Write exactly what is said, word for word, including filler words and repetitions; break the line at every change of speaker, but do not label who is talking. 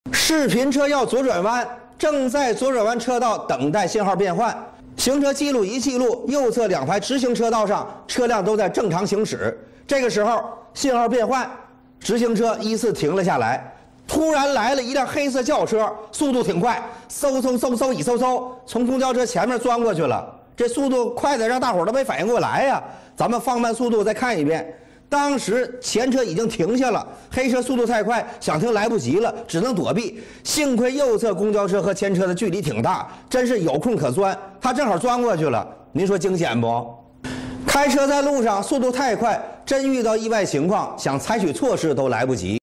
视频车要左转弯，正在左转弯车道等待信号变换。行车记录仪记录，右侧两排直行车道上车辆都在正常行驶。这个时候信号变换，直行车依次停了下来。突然来了一辆黑色轿车，速度挺快，嗖嗖嗖嗖一嗖嗖从公交车前面钻过去了。这速度快的让大伙儿都没反应过来呀！咱们放慢速度再看一遍。当时前车已经停下了，黑车速度太快，想停来不及了，只能躲避。幸亏右侧公交车和前车的距离挺大，真是有空可钻，他正好钻过去了。您说惊险不？开车在路上速度太快，真遇到意外情况，想采取措施都来不及。